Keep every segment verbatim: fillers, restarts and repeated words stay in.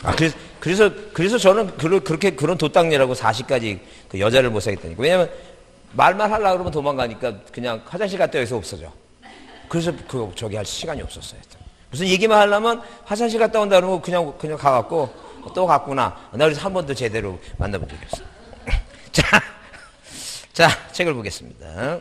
아, 그래서, 그래서, 그래서 저는 그렇게, 그런 도땅이라고 사십까지 그 여자를 못 사겠다니까. 왜냐면 말만 하려고 그러면 도망가니까 그냥 화장실 갔다 여기서 없어져. 그래서 그, 저기 할 시간이 없었어요. 무슨 얘기만 하려면 화장실 갔다 온다 그러면 그냥, 그냥 가갖고 또 갔구나. 나 그래서 한 번도 제대로 만나본 적이 없어. 자, 자, 책을 보겠습니다.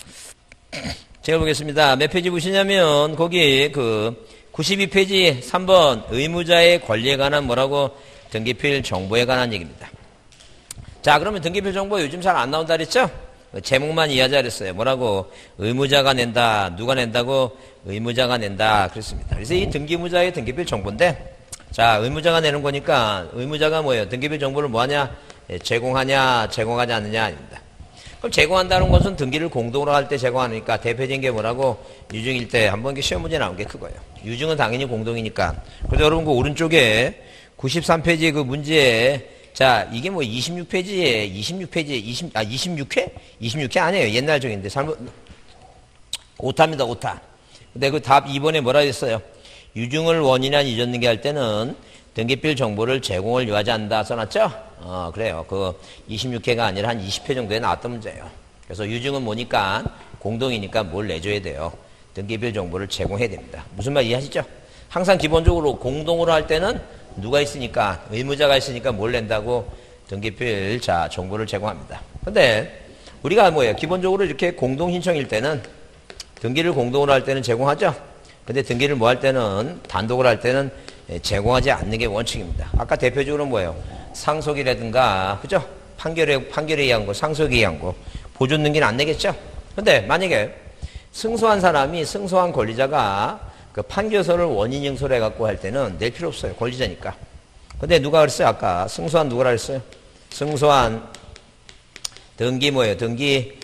책을 보겠습니다. 몇 페이지 보시냐면 거기 그 구십이 페이지 삼 번 의무자의 권리에 관한 뭐라고 등기필 정보에 관한 얘기입니다. 자, 그러면 등기필 정보 요즘 잘 안 나온다 그랬죠? 제목만 이해하자 그랬어요. 뭐라고? 의무자가 낸다. 누가 낸다고? 의무자가 낸다. 그랬습니다. 그래서 이 등기무자의 등기필 정보인데, 자, 의무자가 내는 거니까 의무자가 뭐예요? 등기필 정보를 뭐하냐? 제공하냐, 제공하지 않느냐 아닙니다. 그럼 제공한다는 것은 등기를 공동으로 할 때 제공하니까 대표적인 게 뭐라고? 유증일 때 한번 시험 문제 나온 게 그거예요. 유증은 당연히 공동이니까. 그래서 여러분 그 오른쪽에 구십삼 페이지 그 문제에 자, 이게 뭐 이십육 페이지에 이십육 페이지에 이십, 아, 이십육 회? 이십육 회 아니에요. 옛날 적인데 잘못 오타입니다. 오타. 근데 그 답 이 번에 뭐라 했어요? 유증을 원인이나 잊었는게 할 때는 등기필 정보를 제공을 요하지 않는다 써놨죠? 어, 그래요. 그 이십육 회가 아니라 한 이십 회 정도에 나왔던 문제예요. 그래서 유증은 뭐니까 공동이니까 뭘 내줘야 돼요. 등기필 정보를 제공해야 됩니다. 무슨 말 이해하시죠? 항상 기본적으로 공동으로 할 때는 누가 있으니까 의무자가 있으니까 뭘 낸다고 등기필 자 정보를 제공합니다. 근데 우리가 뭐예요? 기본적으로 이렇게 공동 신청일 때는 등기를 공동으로 할 때는 제공하죠. 근데 등기를 뭐 할 때는 단독으로 할 때는 제공하지 않는 게 원칙입니다. 아까 대표적으로 뭐예요? 상속이라든가 그죠? 판결에 판결에 의한 거, 상속에 의한 거 보존 등기는 안 내겠죠. 근데 만약에 승소한 사람이 승소한 권리자가 그 판결서를 원인 ing소를 해갖고 할 때는 낼 필요 없어요. 권리자니까. 근데 누가 그랬어요? 아까 승소한 누구라 그랬어요? 승소한 등기 뭐예요? 등기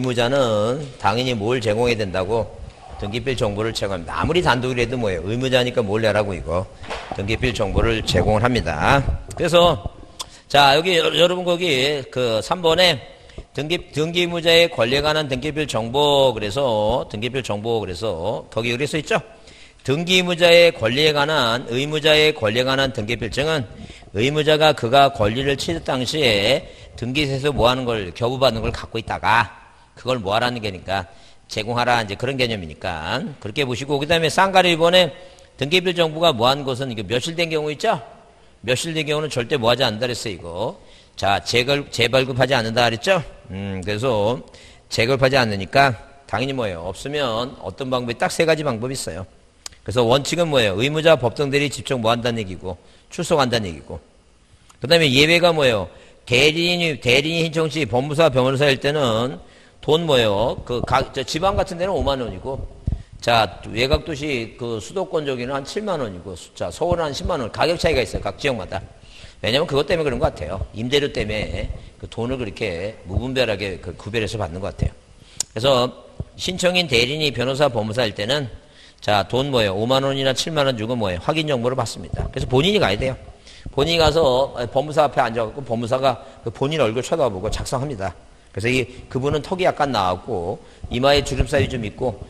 의무자는 당연히 뭘 제공해야 된다고? 등기필 정보를 제공합니다. 아무리 단독이라도 뭐예요? 의무자니까 뭘 내라고 이거 등기필 정보를 제공을 합니다. 그래서 자 여기 여러분 거기 그 삼 번에 등기 등기 의무자의 권리에 관한 등기필 정보 그래서 등기필 정보 그래서 거기 그래서 있죠? 등기 의무자의 권리에 관한 의무자의 권리에 관한 등기필증은 의무자가 그가 권리를 취득 당시에 등기소에서 뭐하는 걸 교부받는 걸 갖고 있다가 그걸 뭐하라는 게니까 제공하라 이제 그런 개념이니까 그렇게 보시고 그 다음에 쌍가리 일 번에 등기필 정보가 뭐한 것은 이거 몇실된 경우 있죠? 몇실된 경우는 절대 뭐하지 않는다 그랬어요 이거. 자 재걸, 재발급하지 않는다 그랬죠? 음 그래서 재발급하지 않으니까 당연히 뭐예요? 없으면 어떤 방법이 딱 세 가지 방법이 있어요. 그래서 원칙은 뭐예요? 의무자 법정대리 직접 뭐 한다는 얘기고 출석한다는 얘기고 그 다음에 예외가 뭐예요? 대리인이 대리인 신청 시 법무사 변호사일 때는 돈 뭐예요? 그 가, 저 지방 같은 데는 오만 원이고 자 외곽도시 그 수도권 쪽에는 한 칠만 원이고 자 서울은 한 십만 원 가격 차이가 있어요. 각 지역마다. 왜냐면 그것 때문에 그런 것 같아요. 임대료 때문에 그 돈을 그렇게 무분별하게 그 구별해서 받는 것 같아요. 그래서 신청인 대리인이 변호사 법무사일 때는 자, 돈 뭐예요? 오만 원이나 칠만 원 주고 뭐예요? 확인 정보를 받습니다. 그래서 본인이 가야 돼요. 본인이 가서 법무사 앞에 앉아갖고 법무사가 그 본인 얼굴 쳐다보고 작성합니다. 그래서 이, 그분은 턱이 약간 나왔고, 이마에 주름살이 좀 있고,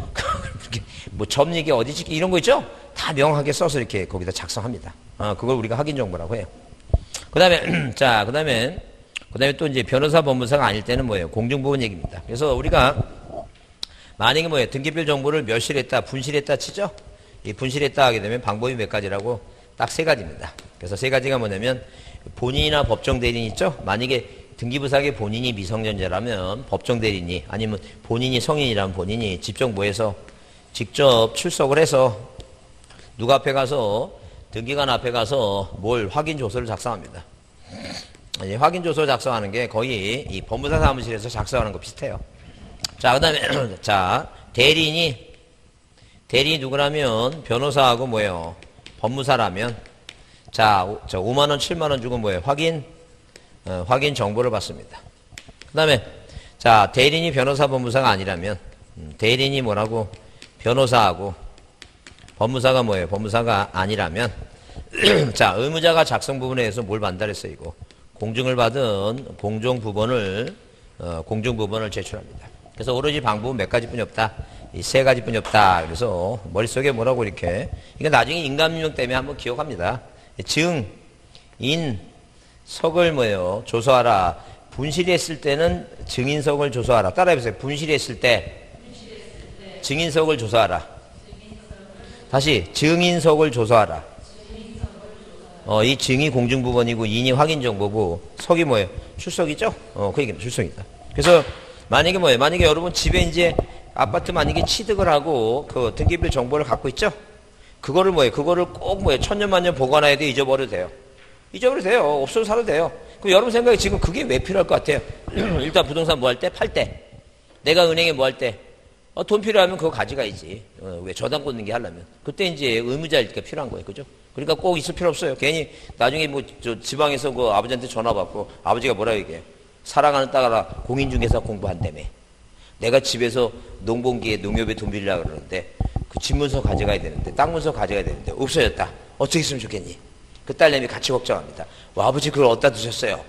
뭐 점리기 어디 찍기 이런 거 있죠? 다 명확하게 써서 이렇게 거기다 작성합니다. 어, 그걸 우리가 확인 정보라고 해요. 그 다음에, 자, 그 다음에, 그 다음에 또 이제 변호사 법무사가 아닐 때는 뭐예요? 공중부분 얘기입니다. 그래서 우리가 만약에 뭐예요? 등기필 정보를 멸실했다, 분실했다 치죠? 이 분실했다 하게 되면 방법이 몇 가지라고? 딱 세 가지입니다. 그래서 세 가지가 뭐냐면 본인이나 법정 대리인 있죠? 만약에 등기부상의 본인이 미성년자라면 법정 대리인이 아니면 본인이 성인이라면 본인이 직접 뭐해서 직접 출석을 해서 누가 앞에 가서 등기관 앞에 가서 뭘 확인 조서를 작성합니다. 이 확인 조서를 작성하는 게 거의 이 법무사 사무실에서 작성하는 거 비슷해요. 자, 그 다음에, 자, 대리인이, 대리인이 누구라면 변호사하고 뭐예요? 법무사라면, 자, 오, 자 오만 원, 칠만 원 주고 뭐예요? 확인, 어, 확인 정보를 받습니다. 그 다음에, 자, 대리인이 변호사 법무사가 아니라면, 음, 대리인이 뭐라고? 변호사하고, 법무사가 뭐예요? 법무사가 아니라면, 자, 의무자가 작성 부분에 의해서 뭘 받는다 그랬어요, 이거. 공증을 받은 공정부본을, 어, 공정부본을 제출합니다. 그래서 오로지 방법은 몇 가지뿐이 없다. 이 세 가지뿐이 없다. 그래서 머릿속에 뭐라고 이렇게. 이거 나중에 인감유형 때문에 한번 기억합니다. 증, 인석을 뭐예요? 조서하라. 분실했을 때는 증인석을 조서하라. 따라해보세요. 분실했을 때 증인석을 조서하라. 다시 증인석을 조서하라. 어, 이 증이 공중부번이고 인이 확인정보고 석이 뭐예요? 출석이죠? 어, 그 얘기는 출석이다. 그래서 만약에 뭐예요? 만약에 여러분 집에 이제 아파트 만약에 취득을 하고 그 등기부 정보를 갖고 있죠? 그거를 뭐예요? 그거를 꼭 뭐예요? 천년만년 보관해야 돼? 잊어버려도 돼요? 잊어버려도 돼요. 없어도 살아도 돼요. 그럼 여러분 생각에 지금 그게 왜 필요할 것 같아요? 일단 부동산 뭐 할 때? 팔 때. 내가 은행에 뭐 할 때? 어, 돈 필요하면 그거 가져가야지. 어, 왜 저당 꽂는 게 하려면. 그때 이제 의무자일 때 필요한 거예요. 그죠? 그러니까 꼭 있을 필요 없어요. 괜히 나중에 뭐 저 지방에서 그 아버지한테 전화 받고 아버지가 뭐라 얘기해. 사랑하는 딸아 공인중개사 공부한다며. 내가 집에서 농번기에 농협에 돈 빌리려고 그러는데 그 집문서 가져가야 되는데 땅 문서 가져가야 되는데 없어졌다. 어떻게 했으면 좋겠니? 그 딸내미 같이 걱정합니다. 와, 아버지 그걸 어디다 두셨어요?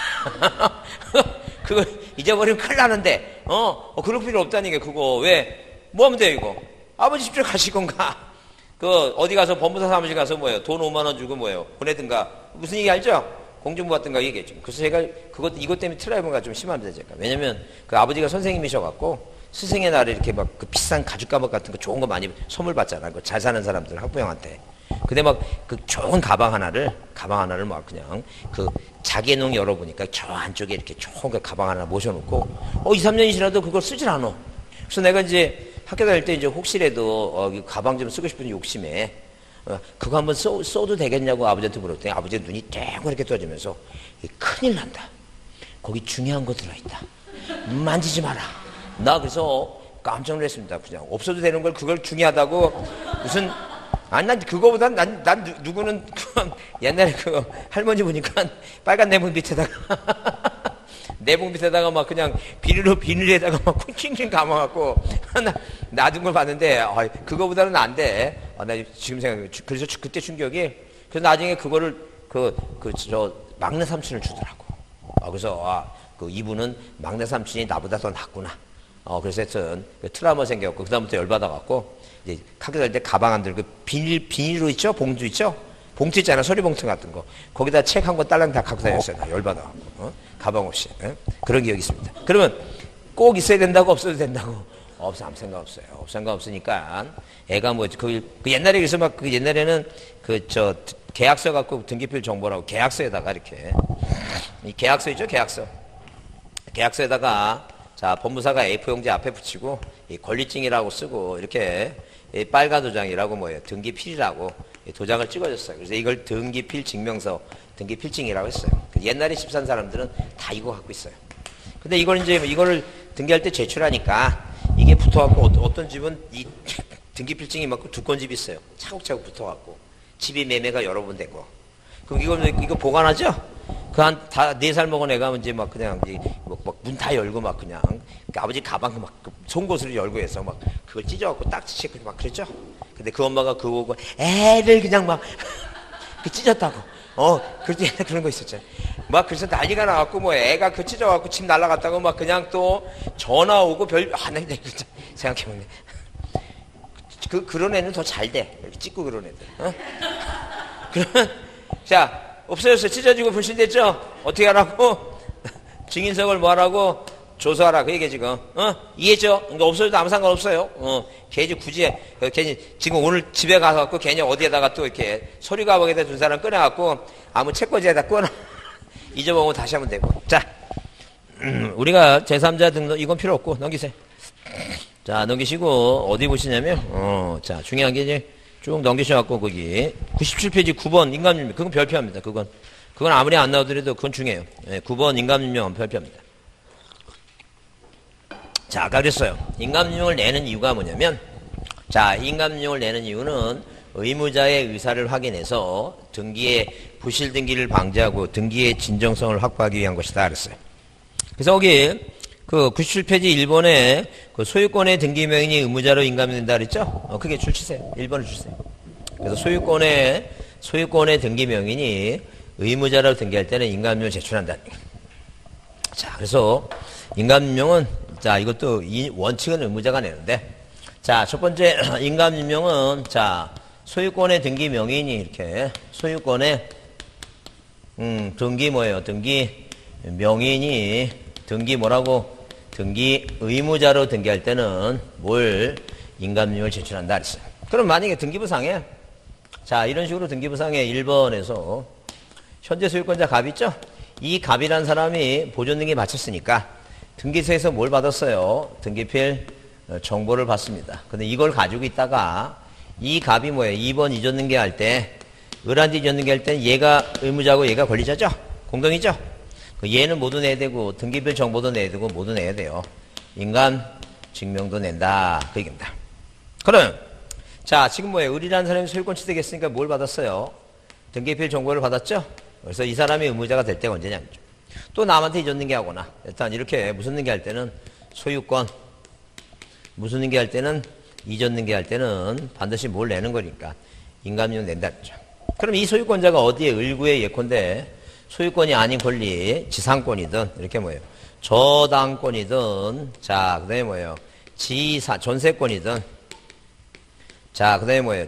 그거 잊어버리면 큰일 나는데 어? 어 그럴 필요 없다니까. 그거 왜? 뭐 하면 돼요 이거? 아버지 집에 가실 건가? 그 어디 가서 법무사 사무실 가서 뭐예요? 돈 오만 원 주고 뭐예요? 보내든가. 무슨 얘기 알죠? 공중부 같은가 얘기했죠. 그래서 제가 그것 이것 때문에 트라이브가 좀 심합니다. 제가. 왜냐면 그 아버지가 선생님이셔갖고 스승의 날에 이렇게 막 그 비싼 가죽 가방 같은 거 좋은 거 많이 선물 받잖아. 그 잘 사는 사람들 학부형한테. 근데 막 그 좋은 가방 하나를 가방 하나를 막 그냥 그 자기 농 열어보니까 저 안쪽에 이렇게 좋은 그 가방 하나 모셔놓고 어 이 삼 년이 지나도 그걸 쓰질 않아. 그래서 내가 이제 학교 다닐 때 이제 혹시라도 어, 가방 좀 쓰고 싶은 욕심에 어, 그거 한번 써, 써도 되겠냐고 아버지한테 물었더니 아버지 눈이 땡 이렇게 떠지면서 큰일 난다. 거기 중요한 거 들어있다. 만지지 마라. 나 그래서 깜짝 놀랐습니다. 그냥 없어도 되는 걸 그걸 중요하다고 무슨 아니 난 그거보단 난, 난 누, 누구는 그 옛날에 그 할머니 보니까 빨간 내복 밑에다가 내복 밑에다가 막 그냥 비닐로 비닐에다가 막 쿵킹킹 감아갖고 나 놔둔 걸 봤는데 아, 그거보다는 안 돼. 아, 나 지금 생각해. 그래서 그때 충격이 그래서 나중에 그거를 그 그 저 막내 삼촌을 주더라고. 아, 그래서 아, 그 이분은 막내 삼촌이 나보다 더 낫구나. 어 그래서 하여튼 그 트라우마 생겨갖고 그다음부터 열받아갖고 이제 학교 다닐 때 가방 안 들고 비닐 비닐로 있죠? 봉투 있죠? 봉투 있잖아. 서리봉투 같은 거. 거기다 책 한 권 딸랑 다 갖고 다녔어요. 나 열받아갖고. 어? 가방 없이. 어? 그런 기억이 있습니다. 그러면 꼭 있어야 된다고 없어도 된다고? 없어. 아무 생각 없어요. 없 생각 없으니까 애가 뭐 그 그 옛날에 그래서 막 그 옛날에는 그 저 계약서 갖고 등기필 정보라고 계약서에다가 이렇게 이 계약서 있죠? 계약서. 계약서에다가 자 법무사가 에이 사 용지 앞에 붙이고 이 권리증이라고 쓰고 이렇게 이 빨간 도장이라고 뭐예요? 등기필이라고 도장을 찍어줬어요. 그래서 이걸 등기필 증명서, 등기필증이라고 했어요. 옛날에 집 산 사람들은 다 이거 갖고 있어요. 근데 이걸 이제 이거를 등기할 때 제출하니까 이게 붙어갖고 어떤 집은 이 등기필증이 막 두 건 집이 있어요. 차곡차곡 붙어갖고 집이 매매가 여러 번 되고. 그럼 이거 이거 보관하죠? 그 한 다 네 살 먹은 애가 이제 막 그냥 문 다 열고 막 그냥 그 아버지 가방 막 송곳을 열고 해서 막 그걸 찢어갖고 딱지 치고 막 그랬죠. 근데 그 엄마가 그거 보고 애를 그냥 막 그 찢었다고. 어, 그때 옛날에 그런 거 있었죠. 막 그래서 난리가 나갖고 뭐 애가 그 찢어갖고 집 날라갔다고 막 그냥 또 전화 오고 별, 아, 나 생각해보네. 그, 그런 애는 더 잘 돼. 이렇게 찢고 그런 애들. 어? 그러면, 자, 없어졌어. 찢어지고 불신됐죠? 어떻게 하라고? 증인석을 뭐 하라고? 조사하라. 그 얘기야, 지금. 어? 이해했죠? 그러니까 없어져도 아무 상관없어요. 어. 괜히 굳이, 괜히, 지금 오늘 집에 가서 괜히 어디에다가 또 이렇게 서류 가방에다 둔 사람 꺼내갖고 아무 책꽂이에다 꺼놔. 잊어먹으면 다시 하면 되고. 자, 음, 우리가 제삼자 등록, 이건 필요 없고, 넘기세요. 자, 넘기시고, 어디 보시냐면, 어, 자, 중요한 게 이제 쭉 넘기셔갖고, 거기, 구십칠 페이지 구 번 인감증명. 그건 별표합니다. 그건. 그건 아무리 안 나오더라도 그건 중요해요. 네, 구 번 인감증명은 별표합니다. 자, 아까 그랬어요. 인감증명을 내는 이유가 뭐냐면, 자, 인감증명을 내는 이유는 의무자의 의사를 확인해서 등기의 부실 등기를 방지하고 등기의 진정성을 확보하기 위한 것이다. 그랬어요. 그래서 거기, 그 구십칠 페이지 일 번에 그 소유권의 등기명인이 의무자로 인감된다 그랬죠? 어, 그게 줄 치세요. 일 번을 주세요. 그래서 소유권의, 소유권의 등기명인이 의무자로 등기할 때는 인감증명을 제출한다. 자, 그래서 인감증명은 자, 이것도 이 원칙은 의무자가 내는데, 자, 첫 번째 인감증명은 자, 소유권의 등기 명인이 이렇게 소유권의 음, 등기 뭐예요? 등기 명인이 등기 뭐라고? 등기 의무자로 등기할 때는 뭘 인감증명을 제출한다 그랬어요. 그럼 만약에 등기부상에 자 이런 식으로 등기부상에 일 번에서 현재 소유권자 갑 있죠? 이 갑이라는 사람이 보존등기 마쳤으니까 등기소에서 뭘 받았어요? 등기필 정보를 받습니다. 근데 이걸 가지고 있다가 이 갑이 뭐예요? 이 번 이전등기 할 때 을한테 이전등기 할 때는 얘가 의무자고 얘가 권리자죠? 공동이죠? 얘는 모두 내야 되고 등기필 정보도 내야 되고 모두 내야 돼요. 인감 증명도 낸다. 그 얘기입니다. 그럼 자 지금 뭐예요? 을이라는 사람이 소유권 취득했으니까 뭘 받았어요? 등기필 정보를 받았죠? 그래서 이 사람이 의무자가 될 때가 언제냐? 또 남한테 이전등기 하거나 일단 이렇게 무슨 등기 할 때는 소유권 무슨 등기 할 때는 이전등기 할 때는 반드시 뭘 내는 거니까 인감증명 낸다 했죠. 그럼 이 소유권자가 어디에 을구의 예컨대 소유권이 아닌 권리 지상권이든 이렇게 뭐예요? 저당권이든 자 그다음에 뭐예요? 지사 전세권이든 자 그다음에 뭐예요?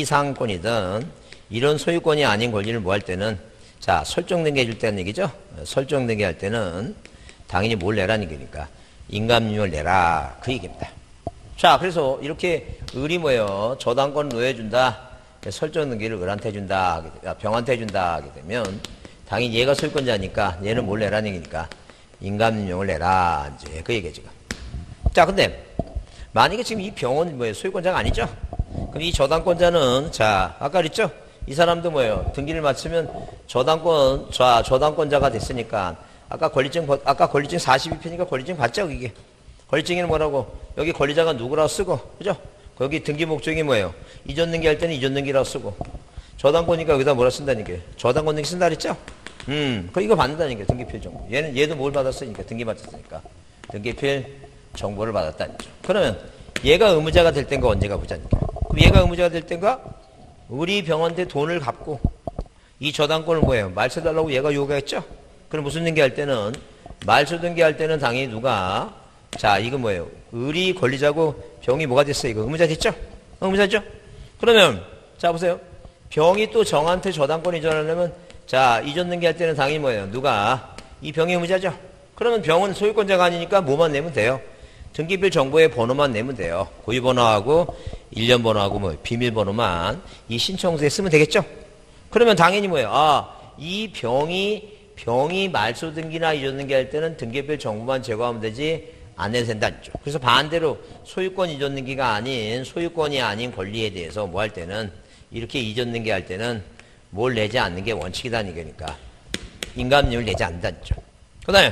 지상권이든 이런 소유권이 아닌 권리를 뭐 할 때는 자 설정등기 해줄 때는 얘기죠. 설정등기 할 때는 당연히 뭘 내라는 얘기니까 인감증명을 내라 그 얘기입니다. 자 그래서 이렇게 을이 뭐예요? 저당권을 노해준다. 설정등기를 을한테 해준다. 병한테 해준다 하게 되면 당연히 얘가 소유권자니까 얘는 뭘 내라는 얘기니까 인감증명을 내라 이제 그 얘기죠. 자 근데 만약에 지금 이 병은 뭐예요? 소유권자가 아니죠? 그럼 이 저당권자는 자 아까 그랬죠? 이 사람도 뭐예요? 등기를 마치면 저당권 자 저당권자가 됐으니까 아까 권리증 아까 권리증 사십이 편이니까 권리증 받죠 이게. 권리증에는 뭐라고? 여기 권리자가 누구라고 쓰고 그죠? 거기 등기 목적이 뭐예요? 이전 등기 할 때는 이전 등기라고 쓰고 저당권이니까 여기다 뭐라 쓴다는 게 저당권 등기 쓴다 그랬죠? 음, 그 이거 받는다는 게 등기필 정보. 얘는 얘도 뭘 받았으니까 등기 받았으니까 등기필 정보를 받았다는 거죠. 그러면 얘가 의무자가 될 땐가 언제가 보자는 게. 그럼 얘가 의무자가 될 땐가 우리 병원한테 돈을 갚고 이 저당권을 뭐예요? 말소 달라고 얘가 요구했죠? 그럼 무슨 등기 할 때는 말소 등기 할 때는 당연히 누가 자 이거 뭐예요? 을이 권리자고 병이 뭐가 됐어요? 이거 의무자 됐죠? 의무자죠? 그러면 자 보세요. 병이 또 정한테 저당권 이전하려면 자 이전 등기 할 때는 당연히 뭐예요? 누가 이 병이 의무자죠? 그러면 병은 소유권자가 아니니까 뭐만 내면 돼요? 등기필 정보의 번호만 내면 돼요. 고유번호하고 일련 번호하고 뭐 비밀번호만 이 신청서에 쓰면 되겠죠? 그러면 당연히 뭐예요? 아 이 병이 병이 말소 등기나 이전 등기 할 때는 등기필 정보만 제거하면 되지 안 내도 된다는 거죠. 그래서 반대로 소유권 이전 등기가 아닌 소유권이 아닌 권리에 대해서 뭐 할 때는 이렇게 이전 등기 할 때는 뭘 내지 않는 게 원칙이다는 얘기니까 인감증명을 내지 않는다는 거죠. 그 다음에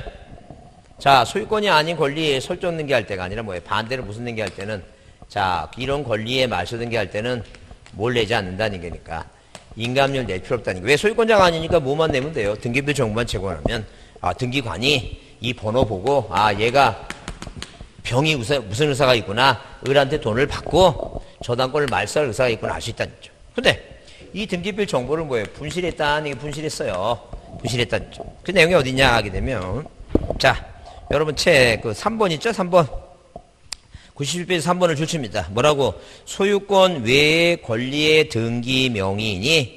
자 소유권이 아닌 권리에 설정 등기 할 때가 아니라 뭐예요? 반대로 무슨 등기 할 때는 자 이런 권리에 말소 등기 할 때는 뭘 내지 않는다는 얘기니까 인감증명을 낼 필요 없다는 게. 왜 소유권자가 아니니까 뭐만 내면 돼요? 등기부 정보만 제공하면 아 등기관이 이 번호 보고 아 얘가 병이 무슨, 무슨 의사가 있구나 을한테 돈을 받고 저당권을 말소할 의사가 있구나 알 수 있다는 거죠. 근데 이 등기필 정보를 뭐예요? 분실했다는 게 분실했어요. 분실했다는 거죠. 그 내용이 어디냐 하게 되면 자 여러분 책 그 삼 번 있죠? 삼 번 구십일 페이지 삼 번을 줄칩니다. 뭐라고? 소유권 외의 권리의 등기 명의인이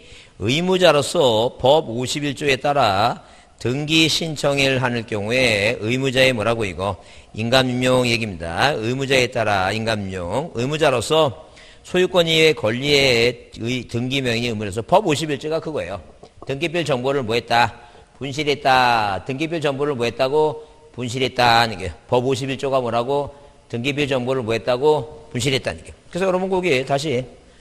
의무자로서 법 오십일 조에 따라 등기 신청을 하는 경우에 의무자의 뭐라고 이거 인감증명 얘기입니다. 의무자에 따라 인감증명 의무자로서 소유권 이외의 권리의 등기 명의인이 의무로서 법 오십일 조가 그거예요. 등기필 정보를 뭐 했다? 분실했다. 등기필 정보를 뭐 했다고? 분실했다는 게 법 오십일 조가 뭐라고? 등기필 정보를 뭐 했다고? 분실했다는 게. 그래서 여러분 거기 다시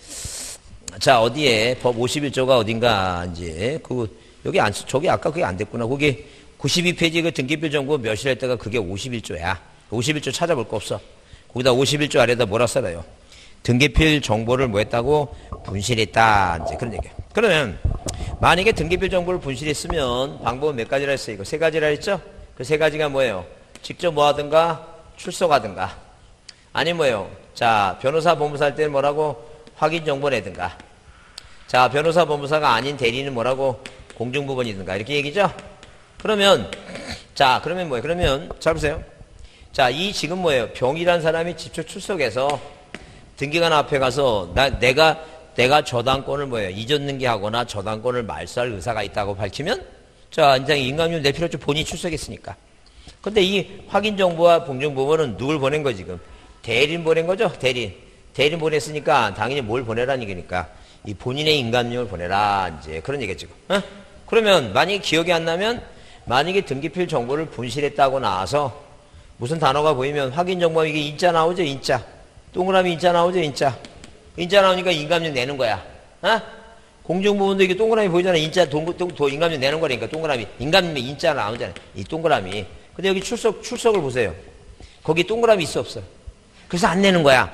자 어디에 법 오십일 조가 어딘가 이제 그 여기 안 저기 아까 그게 안 됐구나. 거기 구십이 페이지 그 등기필 정보 몇일 했다가 그게 오십일 조야. 오십일 조 찾아볼 거 없어. 거기다 오십일 조 아래다 뭐라 써요? 등기필 정보를 뭐 했다고? 분실했다. 이제 그런 얘기야. 그러면 만약에 등기필 정보를 분실했으면 방법은 몇 가지라 했어요? 이거 세 가지라 했죠? 그 세 가지가 뭐예요? 직접 뭐 하든가 출석하든가 아니 뭐예요? 자 변호사 법무사 할 때는 뭐라고? 확인 정보 내든가 자 변호사 법무사가 아닌 대리는 뭐라고? 공중부번이든가 이렇게 얘기죠? 그러면 자 그러면 뭐예요? 그러면 잘 보세요. 자 이 지금 뭐예요? 병이란 사람이 직접 출석해서 등기관 앞에 가서 나 내가 내가 저당권을 뭐예요? 이전 등기하거나 저당권을 말소할 의사가 있다고 밝히면 자, 이제 인감료 낼 필요 없죠. 본인이 출석했으니까. 근데 이 확인 정보와 공정 보고는 누굴 보낸 거 지금? 대리인 보낸 거죠? 대리인. 대리인 보냈으니까 당연히 뭘 보내라는 얘기니까 이 본인의 인감료를 보내라. 이제 그런 얘기죠. 어? 그러면 만약에 기억이 안 나면 만약에 등기필 정보를 분실했다고 나와서 무슨 단어가 보이면 확인 정보 이게 인자 나오죠? 인자. 동그라미 인자 나오죠? 인자. 인자 나오니까 인감료 내는 거야. 어? 공정 부분도 이게 동그라미 보이잖아. 인자 동, 동, 동, 인감료 내는 거니까 동그라미. 인감료 인자 나오잖아. 이 동그라미. 근데 여기 출석, 출석을 보세요. 거기 동그라미 있어, 없어? 그래서 안 내는 거야.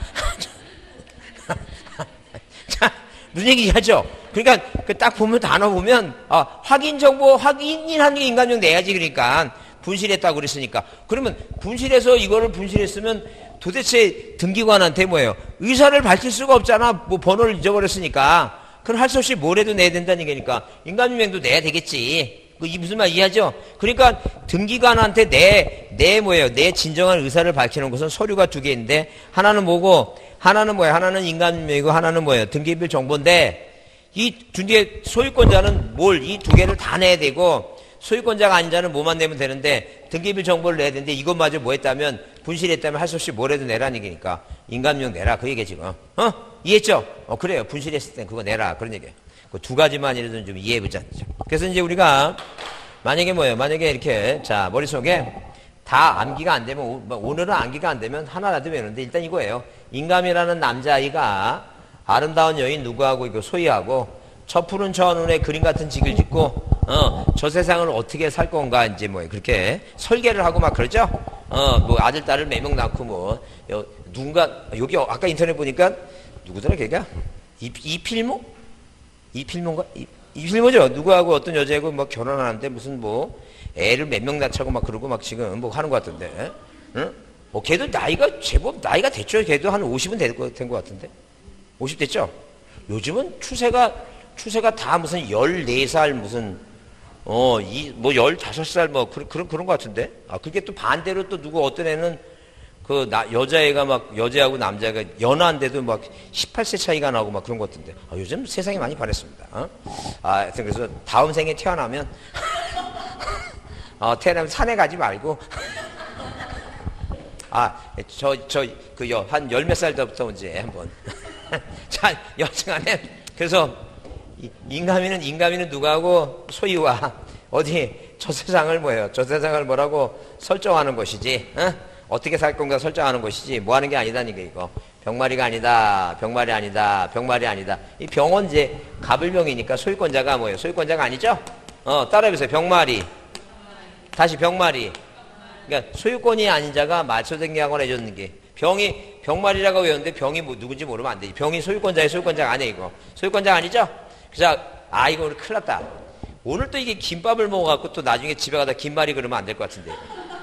자, 무슨 얘기 하죠? 그러니까 그 딱 보면 단어 보면 아, 확인 정보 확인하는 게 인감료 내야지. 그러니까 분실했다고 그랬으니까. 그러면 분실해서 이거를 분실했으면 도대체 등기관한테 뭐예요? 의사를 밝힐 수가 없잖아. 뭐 번호를 잊어버렸으니까. 그럼 할 수 없이 뭘 해도 내야 된다는 얘기니까 인감유명도 내야 되겠지. 이 무슨 말 이해하죠? 그러니까 등기관한테 내, 내 뭐예요? 내 진정한 의사를 밝히는 것은 서류가 두 개인데 하나는 뭐고 하나는 뭐예요? 하나는 인감유명이고 하나는 뭐예요? 등기bil 정보인데 이 두 개 소유권자는 뭘 이 두 개를 다 내야 되고 소유권자가 아닌 자는 뭐만 내면 되는데 등기bil 정보를 내야 되는데 이것마저 뭐 했다면 분실했다면 할 수 없이 뭐라도 내라는 얘기니까 인감용 내라 그 얘기 지금 어? 이해했죠? 어 그래요. 분실했을 땐 그거 내라 그런 얘기예요. 그 두 가지만이라도 좀 이해해보자. 그래서 이제 우리가 만약에 뭐예요? 만약에 이렇게 자 머릿속에 다 암기가 안 되면 오, 오늘은 암기가 안 되면 하나라도 외우는데 일단 이거예요. 인감이라는 남자아이가 아름다운 여인 누구하고 이거 소희하고 저 푸른 저 눈에 그림 같은 집을 짓고 어, 저 세상을 어떻게 살 건가 이제 뭐 그렇게 설계를 하고 막 그러죠. 어, 뭐 아들 딸을 몇 명 낳고 뭐 여, 누군가 여기 아까 인터넷 보니까 누구더라 걔가 이, 이필모? 이필모인가? 이, 이필모죠. 누구하고 어떤 여자하고 뭐 결혼하는데 무슨 뭐 애를 몇 명 낳자고 막 그러고 막 지금 뭐 하는 것 같던데. 응? 뭐 걔도 나이가 제법 나이가 됐죠. 걔도 한 오십은 된 것 같은데. 오십 됐죠? 요즘은 추세가 추세가 다 무슨 열네 살 무슨 어 이 뭐 열다섯 살 뭐 그런 그런 그런 것 같은데. 아 그게 또 반대로 또 누구 어떤 애는 그 나 여자애가 막 여자하고 남자가 연하인데도 막 십팔 세 차이가 나고 막 그런 것 같은데. 아, 요즘 세상이 많이 변했습니다. 어? 아, 하여튼 그래서 다음 생에 태어나면 어 태어나면 산에 가지 말고 아 저 저 그 한 열 몇 살 때부터 이제 한번 자 여튼간에 그래서 인감이는 인감이는 누구하고 소유와 어디 저 세상을 뭐예요? 저 세상을 뭐라고 설정하는 것이지. 어? 어떻게 살 건가 설정하는 것이지 뭐 하는 게 아니다니까 이거. 병마리가 아니다. 병마리 아니다. 병마리 아니다. 이 병은 이제 가불병이니까 소유권자가 뭐예요? 소유권자가 아니죠? 어 따라해보세요. 병마리. 다시 병마리. 그러니까 소유권이 아닌 자가 말소등기하거나 해줬는 게 병이 병마리라고 외웠는데 병이 뭐 누군지 모르면 안 되지. 병이 소유권자의 소유권자가 아니에요 이거. 소유권자가 아니죠? 그래서 아 이거 오늘 큰일 났다. 오늘 또 이게 김밥을 먹어갖고 또 나중에 집에 가다 김말이 그러면 안 될 것 같은데.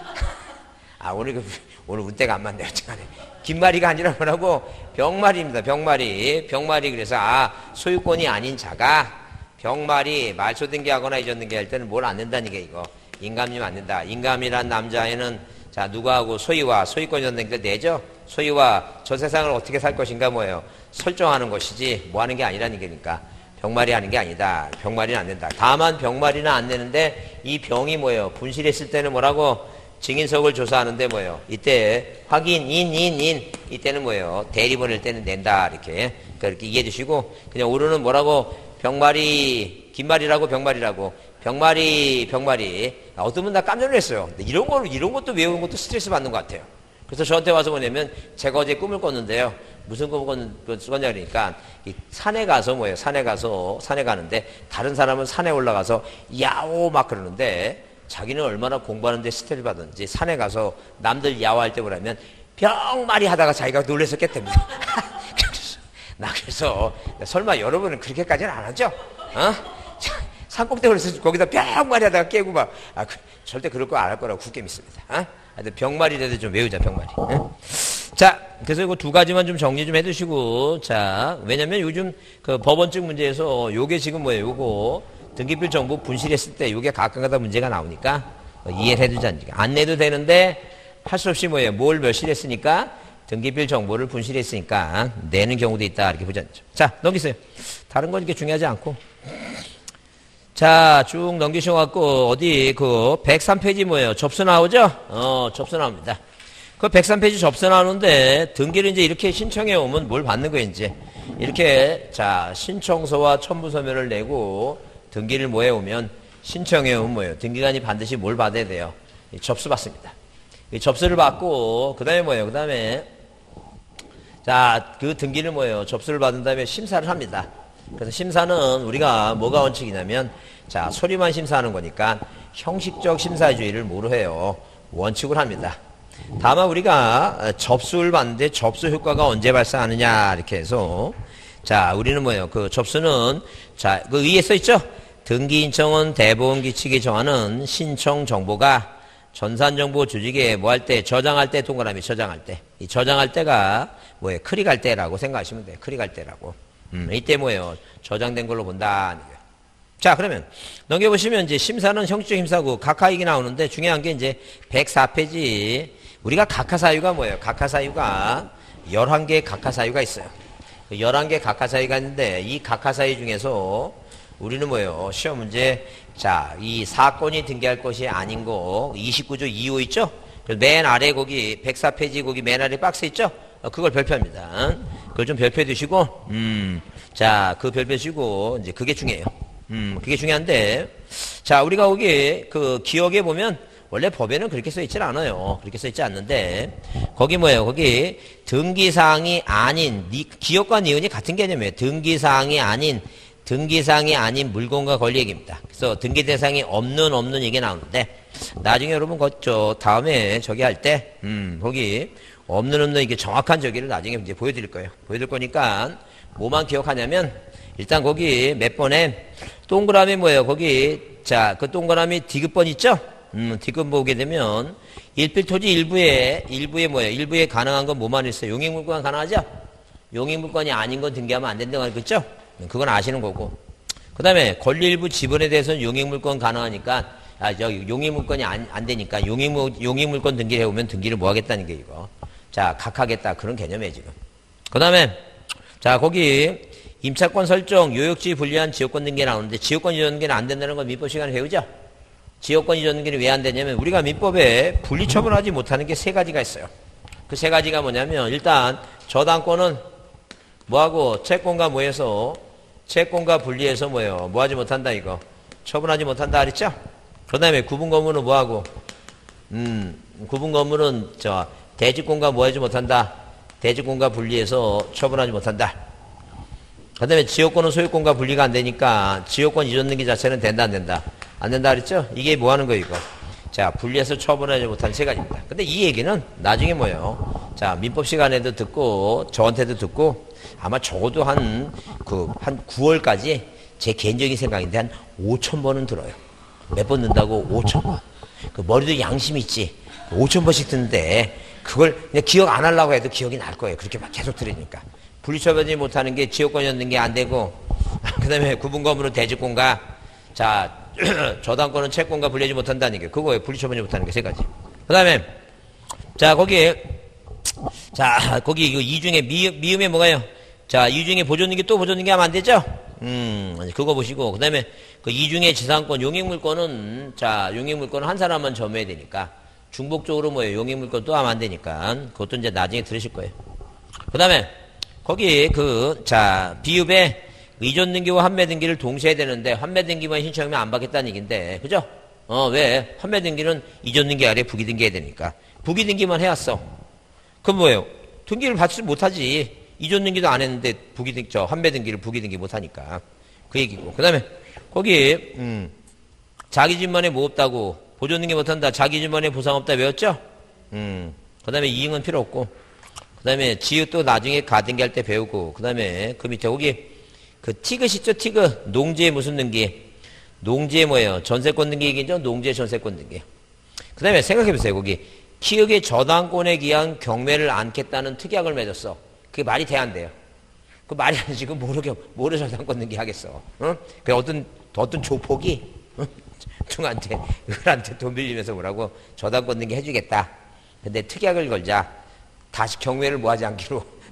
아 오늘 그, 오늘 운때가 안 맞네요. 김말이가 아니라 뭐라고 병말입니다. 병말이 병말이 그래서 아 소유권이 아닌 자가 병말이 말소등기하거나 잊었는게 할 때는 뭘 안 된다는 게 이거. 인감이면 안 된다. 인감이란 남자애는 자 누구하고 소유와 소유권 전쟁 때 내죠. 소유와 저 세상을 어떻게 살 것인가 뭐예요. 설정하는 것이지 뭐 하는 게 아니라는 얘기니까. 병말이 하는 게 아니다. 병말이는 안 된다. 다만 병말이는 안 되는데 이 병이 뭐예요? 분실했을 때는 뭐라고? 증인석을 조사하는데 뭐예요? 이때 확인, 인, 인, 인 이때는 뭐예요? 대리 보낼 때는 낸다. 이렇게 그러니까 이렇게 이해해 주시고 그냥 오르는 뭐라고? 병말이 긴말이라고 병말이라고 병말이 병말이 어떤 분 다 깜짝 놀랐어요. 이런 걸 이런 것도 외우는 것도 스트레스 받는 것 같아요. 그래서 저한테 와서 뭐냐면 제가 어제 꿈을 꿨는데요. 무슨 꿈을 꿨냐 그러니까 산에 가서 뭐예요? 산에 가서 산에 가는데 다른 사람은 산에 올라가서 야오 막 그러는데 자기는 얼마나 공부하는데 스트레스 받았는지 산에 가서 남들 야오할 때 뭐라면 병말이 하다가 자기가 놀라서 깼답니다. 나 그래서 설마 여러분은 그렇게까지는 안 하죠? 어? 산꼭대기로 해서 거기다 병말이 하다가 깨고 막 아, 그, 절대 그럴 거 안 할 거라고 굳게 믿습니다. 어? 하여튼 병말이라도 좀 외우자 병말이. 어? 자 그래서 이거 두 가지만 좀 정리 좀 해두시고 자 왜냐면 요즘 그 법원증 문제에서 요게 지금 뭐예요? 요거 등기필 정보 분실했을 때 요게 가끔가다 문제가 나오니까 이해를 해두자는 얘기. 안 내도 되는데 할 수 없이 뭐예요? 뭘 몇실했으니까 등기필 정보를 분실했으니까 내는 경우도 있다 이렇게 보자는 거죠. 자 넘기세요. 다른 건 이렇게 중요하지 않고 자, 쭉 넘기셔갖고, 어디, 그, 백삼 페이지 뭐예요? 접수 나오죠? 어, 접수 나옵니다. 그 백삼 페이지 접수 나오는데, 등기를 이제 이렇게 신청해 오면 뭘 받는 거예요, 이제. 이렇게, 자, 신청서와 첨부서면을 내고, 등기를 뭐 해 오면, 신청해 오면 뭐예요? 등기관이 반드시 뭘 받아야 돼요? 접수 받습니다. 이 접수를 받고, 그 다음에 뭐예요? 그 다음에, 자, 그 등기를 뭐예요? 접수를 받은 다음에 심사를 합니다. 그래서 심사는 우리가 뭐가 원칙이냐면, 자, 소리만 심사하는 거니까 형식적 심사주의를 뭐로 해요? 원칙으로 합니다. 다만 우리가 접수를 받는데 접수 효과가 언제 발생하느냐, 이렇게 해서, 자, 우리는 뭐예요? 그 접수는, 자, 그 위에 써있죠? 등기인청은 대보험기 측이 정하는 신청 정보가 전산정보 조직에 뭐 할 때, 저장할 때 동그라미 저장할 때. 이 저장할 때가 뭐예요? 클릭할 때라고 생각하시면 돼요. 클릭할 때라고. 음, 이때 뭐예요? 저장된 걸로 본다. 자, 그러면 넘겨보시면 이제 심사는 형식적 심사고 각하익이 나오는데 중요한 게 이제 백사 페이지. 우리가 각하사유가 뭐예요? 각하사유가 열한 개의 각하사유가 있어요. 그 열한 개의 각하사유가 있는데 이 각하사유 중에서 우리는 뭐예요? 시험 문제. 자, 이 사건이 등기할 것이 아닌 거 이십구 조 이 호 있죠? 맨 아래 거기 백사 페이지 거기 맨 아래 박스 있죠? 그걸 별표합니다. 그걸 좀 별표해 두시고, 음, 자, 그 별표 주시고, 이제 그게 중요해요. 음, 그게 중요한데, 자, 우리가 거기 그 기억에 보면, 원래 법에는 그렇게 써 있질 않아요. 그렇게 써 있지 않는데, 거기 뭐예요? 거기 등기사항이 아닌, 기억과 니은이 같은 개념이에요. 등기사항이 아닌, 등기사항이 아닌 물건과 권리 얘기입니다. 그래서 등기 대상이 없는, 없는 이게 나오는데, 나중에 여러분, 그, 저, 다음에 저기 할 때, 음, 거기, 없는 없는 이게 정확한 저기를 나중에 이제 보여드릴 거예요. 보여드릴 거니까 뭐만 기억하냐면 일단 거기 몇 번에 동그라미 뭐예요? 거기 자, 그 동그라미 디귿번 있죠? 음, 디귿 보게 되면 일필토지 일부에 일부에 뭐예요? 일부에 가능한 건 뭐만 있어요? 용익물건 가능하죠? 용익물건이 아닌 건 등기하면 안 된다고 하겠죠? 그건 아시는 거고. 그 다음에 권리 일부 지분에 대해서는 용익물건 가능하니까 아, 저기 용익물건이 안, 안 되니까 용익물, 용익물건 등기를 해오면 등기를 뭐 하겠다는 게 이거. 자, 각하겠다. 그런 개념이에요, 지금. 그 다음에, 자, 거기, 임차권 설정, 요역지 분리한 지역권 등기 나오는데, 지역권 이전 등기는 안 된다는 건 민법 시간에 배우죠? 지역권 이전 등기는 왜 안 되냐면, 우리가 민법에 분리처분하지 못하는 게 세 가지가 있어요. 그 세 가지가 뭐냐면, 일단, 저당권은 뭐하고, 채권과 뭐해서, 채권과 분리해서 뭐예요? 뭐 하지 못한다, 이거. 처분하지 못한다, 그랬죠? 그 다음에 구분 건물은 뭐하고, 음, 구분 건물은, 저, 대지권과 뭐 하지 못한다? 대지권과 분리해서 처분하지 못한다. 그 다음에 지역권은 소유권과 분리가 안 되니까 지역권 이전 등기 자체는 된다, 안 된다? 안 된다 그랬죠? 이게 뭐 하는 거예요, 이거? 자, 분리해서 처분하지 못한 세 가지입니다. 근데 이 얘기는 나중에 뭐예요? 자, 민법 시간에도 듣고, 저한테도 듣고, 아마 적어도 한, 그, 한 구월까지 제 개인적인 생각인데 한 오천 번은 들어요. 몇 번 넣는다고? 오천 번. 그 머리도 양심 있지. 오천 번씩 듣는데, 그걸 그냥 기억 안 하려고 해도 기억이 날 거예요. 그렇게 막 계속 들으니까. 분리처분하지 못하는 게 지역권 얻는 게 안 되고, 그 다음에 구분건물은 대지권과, 자, 저당권은 채권과 분리하지 못한다는 게, 그거예요. 분리처분하지 못하는 게 세 가지. 그 다음에, 자, 거기에, 자, 거기 이거 이 중에 미, 미음에 뭐가요? 자, 이 중에 보존등기 또 보존등기 하면 안 되죠? 음, 그거 보시고, 그 다음에 그 이 중에 지상권, 용익물권은, 자, 용익물권은 한 사람만 점해야 되니까, 중복적으로 뭐예요? 용익물권 또 하면 안 되니까, 그것도 이제 나중에 들으실 거예요. 그 다음에, 거기 그, 자, 비읍에 이전 등기와 환매 등기를 동시에 해야 되는데, 환매 등기만 신청하면 안 받겠다는 얘기인데, 그죠? 어, 왜? 환매 등기는 이전 등기 아래 부기 등기 해야 되니까. 부기 등기만 해왔어. 그럼 뭐예요? 등기를 받지 못하지. 이전 등기도 안 했는데, 부기 등, 저, 환매 등기를 부기 등기 못하니까. 그 얘기고. 그 다음에, 거기, 음, 자기 집만에 뭐 없다고, 보존 등기 못한다, 자기 집만에 보상 없다 외웠죠? 음, 그 다음에 이응은 필요 없고, 그 다음에 지읒도 나중에 가등기 할 때 배우고, 그 다음에 그 밑에 거기, 그 티귿 있죠, 티귿. 농지의 무슨 등기? 농지의 뭐예요? 전세권 등기 얘기죠? 농지의 전세권 등기. 그 다음에 생각해보세요, 거기. 키역의 저당권에 기한 경매를 않겠다는 특약을 맺었어. 그게 말이 돼, 안 돼요? 그 말이 안 되지. 그 모르게, 모르 저당권 등기 하겠어. 응? 그 어떤, 어떤 조폭이, 응? 중한테, 을한테 돈 빌리면서 뭐라고 저당권 등기 해주겠다. 근데 특약을 걸자. 다시 경매를 뭐 하지 않기로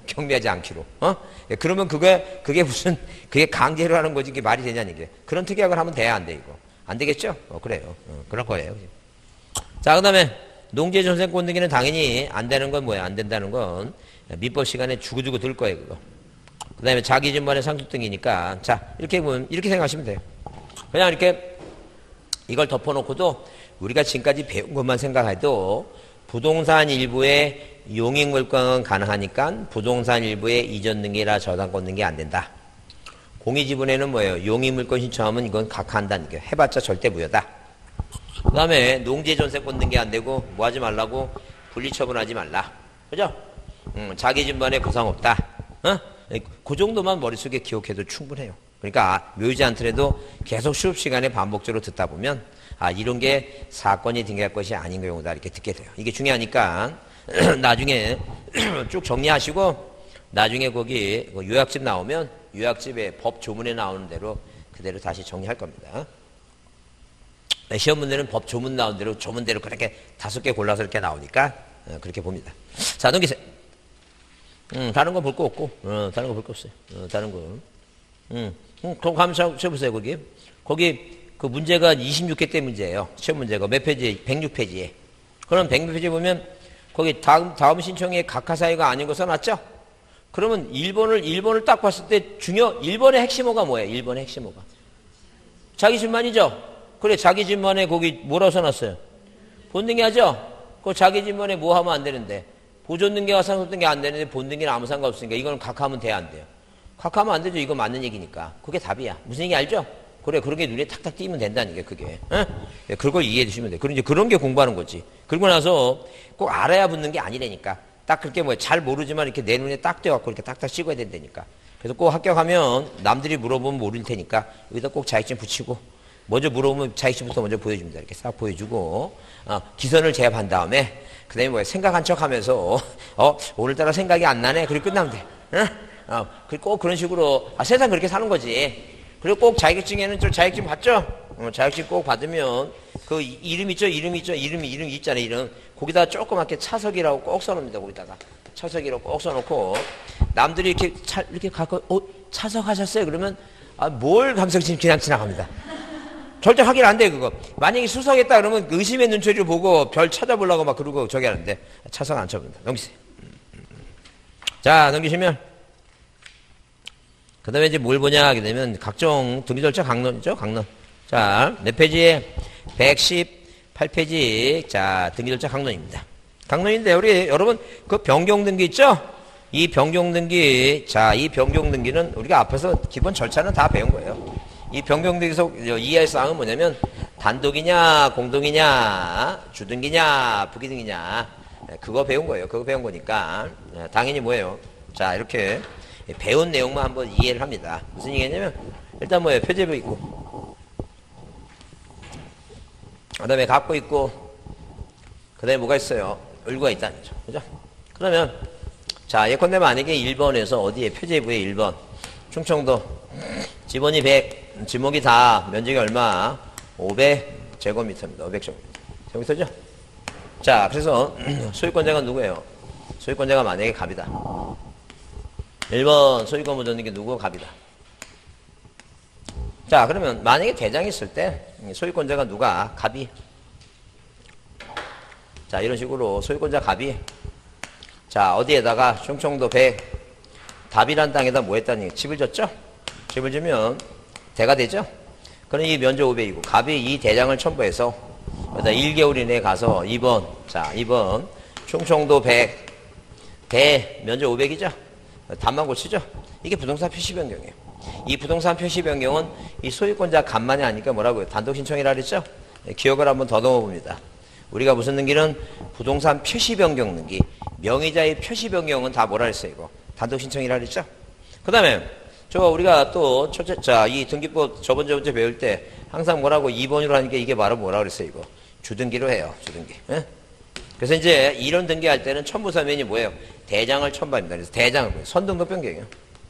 경미하지 않기로. 어? 예, 그러면 그게, 그게 무슨, 그게 강제로 하는 거지. 이게 말이 되냐는 얘기예요. 그런 특약을 하면 돼야 안 돼, 이거. 안 되겠죠? 어, 그래요. 어, 그럴 거예요. 자, 그 다음에 농지의 전세 권등기는 당연히 안 되는 건 뭐야? 안 된다는 건 민법 시간에 주고주고 들 거예요, 그거. 그 다음에 자기 집만의 상속등기니까. 자, 이렇게 보면, 이렇게 생각하시면 돼요. 그냥 이렇게 이걸 덮어놓고도 우리가 지금까지 배운 것만 생각해도 부동산 일부의 용익물권은 가능하니까 부동산 일부의 이전 등기라 저당권 등기 안 된다. 공유지분에는 뭐예요? 용익물권 신청하면 이건 각하한다는 게 해봤자 절대 무효다. 그 다음에 농지의 전세권 등기 안 되고 뭐 하지 말라고? 분리처분하지 말라. 그죠? 음, 자기 집만에 보상 없다. 어? 그 정도만 머릿속에 기억해도 충분해요. 그러니까 묘지 않더라도 계속 수업 시간에 반복적으로 듣다 보면 아 이런 게 사건이 등기할 것이 아닌 경우다 이렇게 듣게 돼요. 이게 중요하니까 나중에 쭉 정리하시고 나중에 거기 요약집 나오면 요약집에 법 조문에 나오는 대로 그대로 다시 정리할 겁니다. 시험 문제는 법 조문 나온 대로 조문대로 그렇게 다섯 개 골라서 이렇게 나오니까 그렇게 봅니다. 자 넘기세요. 음, 다른 거 볼 거 없고, 어, 다른 거 볼 거 없어요. 어, 다른 거. 음, 음, 그럼 한번 쳐보세요, 거기. 거기, 그 문제가 이십육 개 때 문제예요. 시험 문제가. 몇 페이지? 백육 페이지에. 그럼 백육 페이지 보면, 거기 다음, 다음 신청에 각하사유가 아닌 거 써놨죠? 그러면 일 번을, 일 번을 딱 봤을 때 중요, 일 번의 핵심어가 뭐예요? 일 번의 핵심어가. 자기 집만이죠? 그래, 자기 집만에 거기 뭐라고 써놨어요? 본등기 하죠? 그 자기 집만에 뭐 하면 안 되는데. 보존등기와 상속등기 안 되는데 본등기는 아무 상관없으니까 이거는 각하하면 돼야 안 돼요? 각하하면 안 되죠. 이거 맞는 얘기니까. 그게 답이야. 무슨 얘기 알죠? 그래, 그런 게 눈에 탁탁 띄면 된다는 게 그게. 어? 네, 그걸 이해해 주시면 돼요. 그런, 이제 그런 게 공부하는 거지. 그러고 나서 꼭 알아야 붙는 게 아니라니까. 딱 그렇게 뭐 잘 모르지만 이렇게 내 눈에 딱 띄어갖고 이렇게 딱딱 찍어야 된다니까. 그래서 꼭 합격하면 남들이 물어보면 모를 테니까 여기다 꼭 자격증 붙이고 먼저 물어보면 자격증부터 먼저 보여줍니다. 이렇게 싹 보여주고 어, 기선을 제압한 다음에 그 다음에 뭐야, 생각한 척 하면서, 어, 오늘따라 생각이 안 나네? 그리고 끝나면 돼. 응? 어, 꼭 그런 식으로, 아, 세상 그렇게 사는 거지. 그리고 꼭 자격증에는 저 자격증 받죠? 어, 자격증 꼭 받으면, 그 이름 있죠? 이름 있죠? 이름이, 이름 있잖아요, 이름. 거기다가 조그맣게 차석이라고 꼭 써놓습니다, 거기다가. 차석이라고 꼭 써놓고, 남들이 이렇게 차, 이렇게 가고, 어, 차석 하셨어요? 그러면, 아, 뭘 감성심 그냥 지나갑니다. 절대 확인 안 돼, 그거. 만약에 수석했다 그러면 의심의 눈초리를 보고 별 찾아보려고 막 그러고 저기 하는데, 차석 안 쳐본다. 넘기세요. 자, 넘기시면, 그 다음에 이제 뭘 보냐 하게 되면, 각종 등기 절차 강론이죠, 강론. 자, 몇 페이지에? 백십팔 페이지. 자, 등기 절차 강론입니다. 강론인데, 우리 여러분, 그 변경 등기 있죠? 이 변경 등기, 자, 이 변경 등기는 우리가 앞에서 기본 절차는 다 배운 거예요. 이 변경등기에서 이해할 사항은 뭐냐면 단독이냐 공동이냐 주등기냐 부기등기냐 그거 배운 거예요. 그거 배운 거니까 당연히 뭐예요. 자 이렇게 배운 내용만 한번 이해를 합니다. 무슨 얘기냐면 일단 뭐예요. 표제부 있고 그 다음에 갑부 있고 그 다음에 뭐가 있어요. 을구가 있다는 거죠. 그죠? 그러면 자 예컨대 만약에 일 번에서 어디에 표제부에 일 번 충청도 지번이 백 지목이 다 면적이 얼마? 오백 제곱미터입니다. 오백 제곱미터. 제곱미터죠? 자, 그래서 소유권자가 누구예요? 소유권자가 만약에 갑이다. 일 번 소유권 묻었는 게 누구? 갑이다. 자, 그러면 만약에 대장이 있을 때 소유권자가 누가? 갑이. 자, 이런 식으로 소유권자 갑이 자, 어디에다가 충청도 백 답이란 땅에다 뭐 했다니? 집을 줬죠? 집을 주면 대가 되죠? 그럼 이 면적 오백이고 갑이 이 대장을 첨부해서 여기다 일 개월 이내에 가서 이 번 자 이 번 충청도 백 대 면적 오백이죠? 답만 고치죠? 이게 부동산 표시 변경이에요. 이 부동산 표시 변경은 이 소유권자 갑만이 아니까 뭐라고요? 단독 신청이라 그랬죠? 기억을 한번 더듬어 봅니다. 우리가 무슨 등기는 부동산 표시 변경 등기 명의자의 표시 변경은 다 뭐라 그랬어요? 이거 단독 신청이라 그랬죠? 그 다음에 저 우리가 또 첫째 자 이 등기법 저번 저번째 배울 때 항상 뭐라고 이 번으로 하니까 이게 바로 뭐라 그랬어요 이거 주등기로 해요 주등기. 예? 그래서 이제 이런 등기할 때는 첨부서면이 뭐예요? 대장을 첨부합니다. 그래서 대장을 뭐예요? 선등록 변경이요.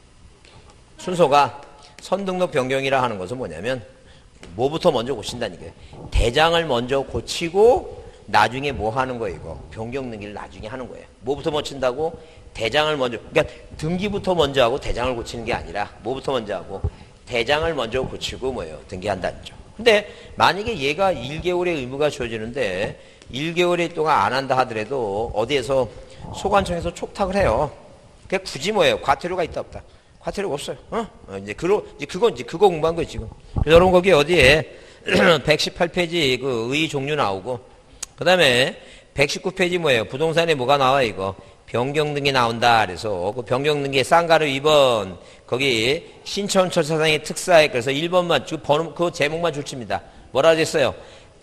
순서가 선등록 변경이라 하는 것은 뭐냐면 뭐부터 먼저 고친다는 거예요. 대장을 먼저 고치고 나중에 뭐 하는 거예요 이거 변경 등기를 나중에 하는 거예요. 뭐부터 고친다고? 대장을 먼저, 그러니까 등기부터 먼저 하고 대장을 고치는 게 아니라 뭐부터 먼저 하고 대장을 먼저 고치고 뭐예요? 등기한다는 거죠. 근데 만약에 얘가 일 개월의 의무가 주어지는데 일 개월 동안 안 한다 하더라도 어디에서 소관청에서 촉탁을 해요. 그게 굳이 뭐예요? 과태료가 있다 없다? 과태료가 없어요. 어? 어 이제 그로 이제 그거 이제 그거 공부한 거예요 지금. 그래서 여러분 거기 어디에 백십팔 페이지 그 의 종류 나오고 그 다음에 백십구 페이지 뭐예요? 부동산에 뭐가 나와 이거? 변경 등기 나온다. 그래서 그 변경 등기에 쌍가루 이 번 거기 신천처사상의 특사에 그래서 일 번만 그 번호 그 제목만 줄칩니다. 뭐라 그랬어요?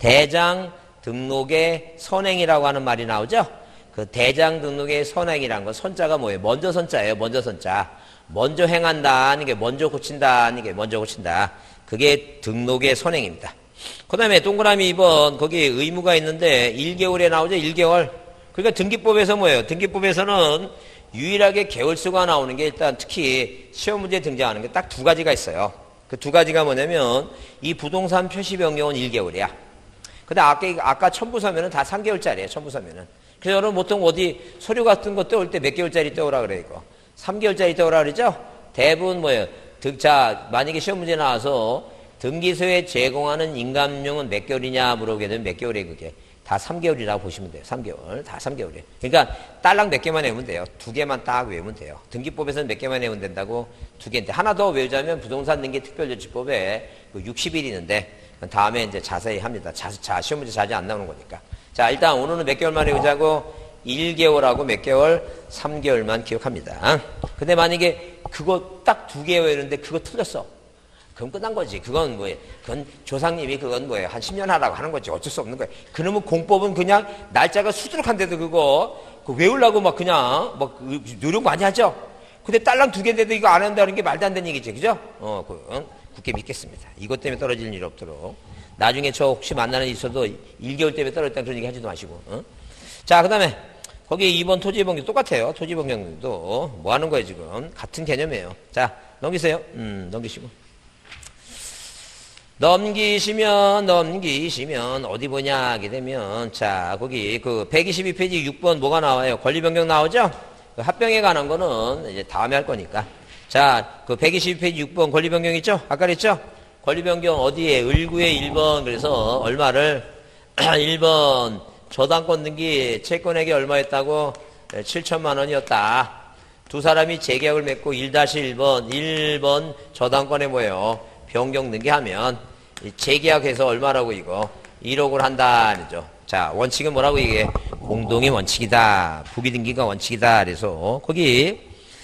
대장 등록의 선행이라고 하는 말이 나오죠? 그 대장 등록의 선행이란 건 선자가 뭐예요? 먼저 선자예요. 먼저 선자. 먼저 행한다 하는 게 먼저 고친다 하는 게 먼저 고친다. 그게 등록의 선행입니다. 그 다음에 동그라미 이 번 거기 의무가 있는데 일 개월에 나오죠? 일 개월. 그러니까 등기법에서 뭐예요? 등기법에서는 유일하게 개월수가 나오는 게 일단 특히 시험 문제에 등장하는 게 딱 두 가지가 있어요. 그 두 가지가 뭐냐면 이 부동산 표시 변경은 일 개월이야. 근데 아까, 아까 첨부서면은 다 삼 개월짜리예요. 첨부서면은. 그래서 여러분 보통 어디 서류 같은 거 떼올 때 몇 개월짜리 떼오라 그래 이거. 삼 개월짜리 떼오라 그러죠? 대부분 뭐예요? 등, 자, 만약에 시험 문제 나와서 등기소에 제공하는 인감용은 몇 개월이냐 물어보게 되면 몇 개월이에요 그게. 다 삼 개월이라고 보시면 돼요. 삼 개월. 다 삼 개월이에요. 그러니까 딸랑 몇 개만 외우면 돼요. 두 개만 딱 외우면 돼요. 등기법에서는 몇 개만 외우면 된다고 두 개인데 하나 더 외우자면 부동산 등기 특별조치법에 그 육십 일 있는데 다음에 이제 자세히 합니다. 자, 자, 시험 문제 자주 안 나오는 거니까. 자, 일단 오늘은 몇 개월만 외우자고 일 개월하고 몇 개월? 삼 개월만 기억합니다. 근데 만약에 그거 딱 두 개 외우는데 그거 틀렸어. 그럼 끝난 거지. 그건 뭐예요? 그건 조상님이 그건 뭐예요? 한 십 년 하라고 하는 거지. 어쩔 수 없는 거예요. 그러면 공법은 그냥 날짜가 수두룩한데도 그거 그 외우려고 막 그냥 막 노력 많이 하죠? 근데 딸랑 두 개인데도 이거 안 한다는 게 말도 안 되는 얘기지. 그죠? 어, 그, 응? 굳게 믿겠습니다. 이것 때문에 떨어질 일 없도록. 나중에 저 혹시 만나는 일 있어도 일 개월 때문에 떨어졌다는 그런 얘기 하지도 마시고. 응? 자, 그 다음에 거기 이 번 토지변경 똑같아요. 토지변경도 뭐 하는 거예요 지금? 같은 개념이에요. 자, 넘기세요. 음, 넘기시고. 넘기시면 넘기시면 어디 보냐 하게 되면 자 거기 그 백이십이 페이지 육 번 뭐가 나와요? 권리변경 나오죠? 그 합병에 관한 거는 이제 다음에 할 거니까 자 그 백이십이 페이지 육 번 권리변경 있죠? 아까 그랬죠? 권리변경 어디에? 을구에 일 번 그래서 얼마를 일 번 저당권 등기 채권액이 얼마였다고? 칠천만 원이었다. 두 사람이 재계약을 맺고 일 일 번 일 번 저당권에 뭐예요? 변경 등기하면 재계약해서 얼마라고 이거 일억을 한다죠. 자 원칙은 뭐라고 이게 공동의 원칙이다. 부기등기가 원칙이다. 그래서 거기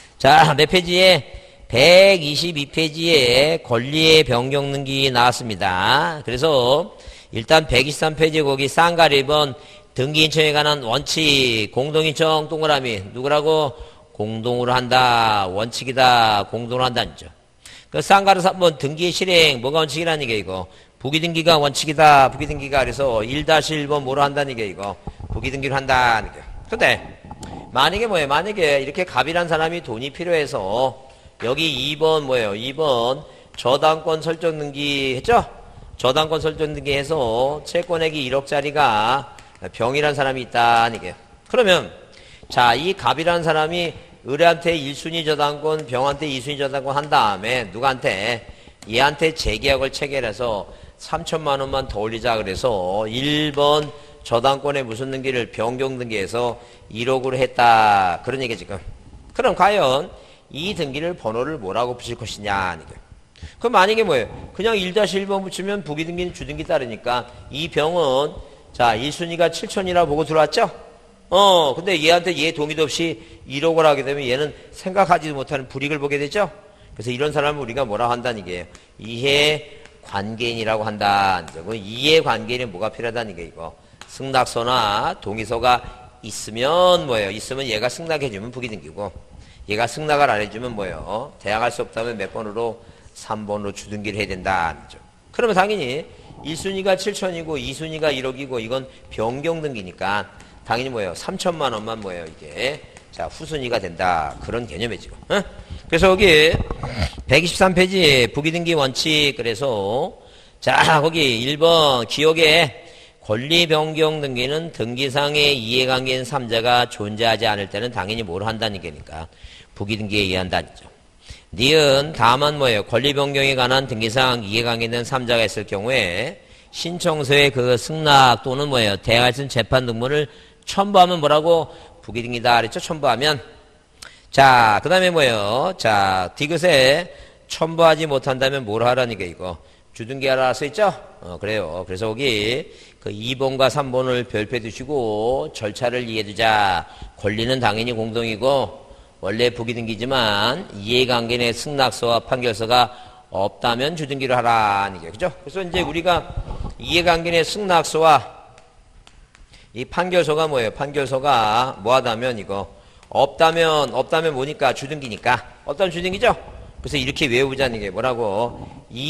자 몇 페이지에 백이십이 페이지에 권리의 변경 등기 나왔습니다. 그래서 일단 백이십삼 페이지 거기 쌍가리 일 번 등기인청에 관한 원칙 공동인청 동그라미 누구라고 공동으로 한다. 원칙이다. 공동으로 한다는 죠. 그 쌍가루 삼 번 등기 실행 뭐가 원칙이라는 게 이거 부기등기가 원칙이다. 부기등기가 그래서 일 일 번 뭐로 한다는 게 이거 부기등기를 한다는 게. 근데 만약에 뭐예요? 만약에 이렇게 갑이란 사람이 돈이 필요해서 여기 이 번 뭐예요? 이 번 저당권 설정 등기 했죠? 저당권 설정 등기 해서 채권액이 일억짜리가 병이란 사람이 있다는 게. 그러면 자 이 갑이란 사람이 을한테 일 순위 저당권, 병한테 이 순위 저당권 한 다음에 누구한테? 얘한테 재계약을 체결해서 삼천만 원만 더 올리자 그래서 일 번 저당권의 무슨 등기를 변경 등기해서 일억으로 했다. 그런 얘기 지금. 그럼 과연 이 등기를 번호를 뭐라고 붙일 것이냐. 그럼 만약에 뭐예요? 그냥 일 일 번 붙이면 부기등기는 주등기 따르니까 이 병은 자 일 순위가 칠천이라고 보고 들어왔죠? 어, 근데 얘한테 얘 동의도 없이 일억을 하게 되면 얘는 생각하지도 못하는 불이익을 보게 되죠? 그래서 이런 사람을 우리가 뭐라고 한다는 얘기예요? 이해관계인이라고 한다. 그 이해관계인은 뭐가 필요하다는 게 이거. 승낙서나 동의서가 있으면 뭐예요? 있으면 얘가 승낙해주면 부기등기고, 얘가 승낙을 안 해주면 뭐예요? 대항할 수 없다면 몇 번으로? 삼 번으로 주등기를 해야 된다. 그러면 당연히 일 순위가 칠천이고 이 순위가 일억이고 이건 변경 등기니까 당연히 뭐예요? 삼천만 원만 뭐예요? 이게. 자, 후순위가 된다. 그런 개념이죠. 어? 그래서 여기 백이십삼 페이지 부기등기 원칙 그래서 자, 거기 일 번 기억에 권리 변경 등기는 등기상의 이해관계인 삼자가 존재하지 않을 때는 당연히 뭘 한다는 얘기니까 부기등기에 의한다죠. 니은 다만 뭐예요? 권리 변경에 관한 등기상 이해관계 있는 삼자가 있을 경우에 신청서에 그 승낙 또는 뭐예요? 대할선 재판 등본을 첨부하면 뭐라고? 부기등기다 그랬죠? 첨부하면. 자, 그 다음에 뭐예요? 자, 디귿에 첨부하지 못한다면 뭘 하라는 게 이거? 주등기 하라 써있죠? 어, 그래요. 그래서 거기 그 이 번과 삼 번을 별표해 두시고 절차를 이해해 두자. 권리는 당연히 공동이고 원래 부기등기지만 이해관계 내 승낙서와 판결서가 없다면 주등기를 하라는 게 그죠? 그래서 이제 우리가 이해관계 내 승낙서와 이 판결서가 뭐예요? 판결서가 뭐하다면 이거 없다면 없다면 뭐니까 주등기니까 없다면 주등기죠? 그래서 이렇게 외우자는 게 뭐라고?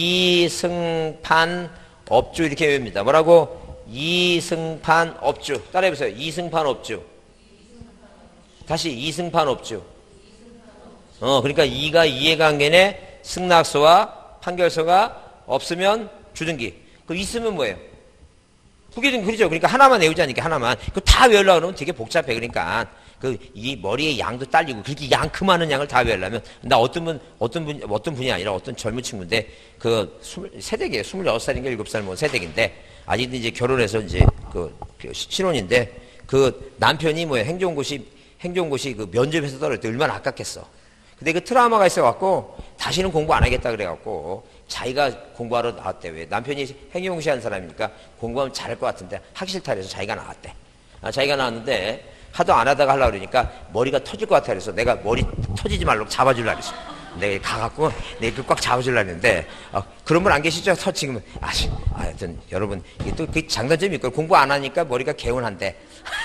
이승판 업주 이렇게 외웁니다. 뭐라고? 이승판 업주 따라해보세요. 이승판 업주 다시 이승판 업주 어 그러니까 이가 이해관계 내 승낙서와 판결서가 없으면 주등기 그 있으면 뭐예요? 부기등기 그렇죠. 그러니까 하나만 외우자니까 하나만 그 다 외우려고 그러면 되게 복잡해. 그러니까 그 이 머리에 양도 딸리고 그렇게 양 그 많은 양을 다 외우려면 나 어떤 분 어떤 분 어떤 분이 아니라 어떤 젊은 친구인데 그 스물 세대기예요. 스물여섯 살인가 일곱 살 뭐 세대기인데 아직도 이제 결혼해서 이제 그, 그 신혼인데 그 남편이 뭐야 행정고시 행정고시 그 면접에서 떨어질 때 얼마나 아깝겠어. 근데 그 트라우마가 있어갖고 다시는 공부 안 하겠다 그래갖고 자기가 공부하러 나왔대. 왜? 남편이 행정고시 하는 사람이니까 공부하면 잘할 것 같은데 하기 싫다 그래서 자기가 나왔대. 아, 자기가 나왔는데 하도 안 하다가 하려고 그러니까 머리가 터질 것 같아 그래서 내가 머리 터지지 말라고 잡아주려고 그랬어. 내가 가갖고 내가 꽉 잡아주려고 했는데 어, 그런 분 안 계시죠? 서 지금은 아, 아, 하여튼 여러분 이게 또 그 장단점이 있고 공부 안 하니까 머리가 개운한데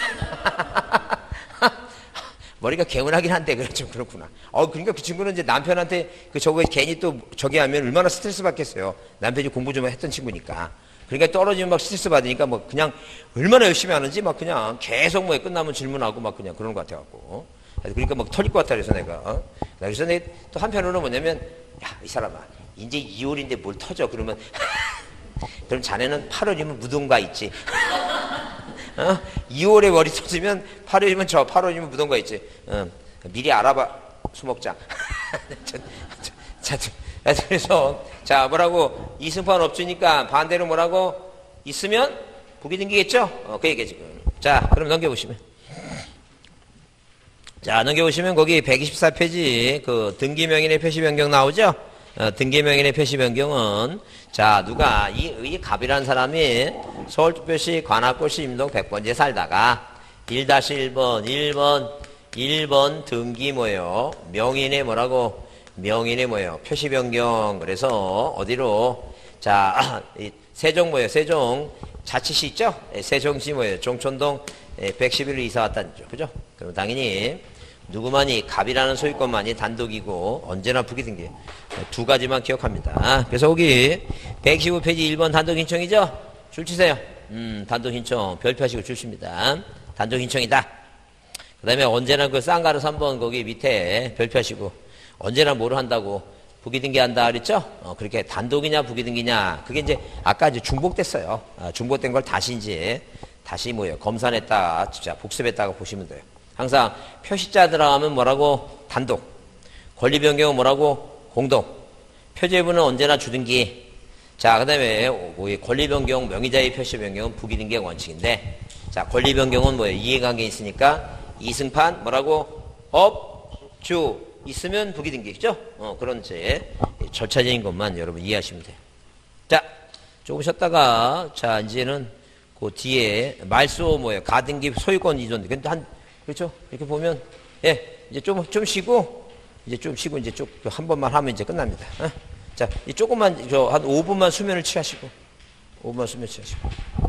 머리가 개운하긴 한데 그래 좀 그렇구나. 어 그러니까 그 친구는 이제 남편한테 그 저거 괜히 또 저기 하면 얼마나 스트레스 받겠어요. 남편이 공부 좀 했던 친구니까. 그러니까 떨어지면 막 스트레스 받으니까 뭐 그냥 얼마나 열심히 하는지 막 그냥 계속 뭐 끝나면 질문하고 막 그냥 그런 것 같아갖고. 그러니까 막 털릴 것 같아 그래서 내가. 어? 그래서 내가 또 한편으로는 뭐냐면 야 이 사람아 이제 이월인데 뭘 터져 그러면 그럼 자네는 팔월이면 무덤가 있지. 어? 이월에 머리 터지면 팔월이면 저 팔월이면 무덤가 있지. 어. 미리 알아봐 수목장. 자, 자, 그래서 자 뭐라고 이승판 업주니까 반대로 뭐라고 있으면 부기등기겠죠? 어, 그 얘기지. 자 그럼 넘겨보시면 자 넘겨보시면 거기 백이십사 페이지 그 등기명인의 표시 변경 나오죠? 어, 등기명인의 표시 변경은 자 누가 이 의갑이라는 사람이 서울특별시 관악구시 임동 백 번지에 살다가 일 일 번 일 번 일 번 등기 뭐예요? 명인의 뭐라고? 명인의 뭐예요? 표시 변경. 그래서 어디로? 자 세종 뭐예요? 세종 자치시 있죠? 세종시 뭐예요? 종촌동 백십일로 이사 왔다는 죠. 그죠? 그럼 당연히 누구만이 갑이라는 소유권만이 단독이고 언제나 부기등기 두 가지만 기억합니다. 그래서 거기 백십오 페이지 일 번 단독 신청이죠? 줄 치세요. 음, 단독 신청 별표하시고 줄 칩니다. 단독 신청이다. 그 다음에 언제나 그 쌍가루 삼 번 거기 밑에 별표하시고 언제나 뭐를 한다고 부기등기 한다 그랬죠? 어, 그렇게 단독이냐 부기등기냐 그게 이제 아까 이제 중복됐어요. 아, 중복된 걸 다시 이제 다시 뭐예요? 검산했다가 진짜 복습했다가 보시면 돼요. 항상 표시자 들어가면 뭐라고? 단독. 권리 변경은 뭐라고? 공동. 표제부는 언제나 주등기. 자, 그 다음에 권리 변경, 명의자의 표시 변경은 부기등기의 원칙인데 자, 권리 변경은 뭐예요? 이해관계 있으니까 이승판 뭐라고? 업, 주 있으면 부기등기. 그죠? 어, 그런 제 절차적인 것만 여러분 이해하시면 돼요. 자, 조금 쉬었다가 자, 이제는 그 뒤에 말소 뭐예요? 가등기 소유권 이전. 근데 한 그렇죠? 이렇게 보면, 예, 이제 좀, 좀 쉬고, 이제 좀 쉬고, 이제 쭉, 한 번만 하면 이제 끝납니다. 어? 자, 이 조금만, 저, 한 오 분만 수면을 취하시고, 오 분만 수면 취하시고.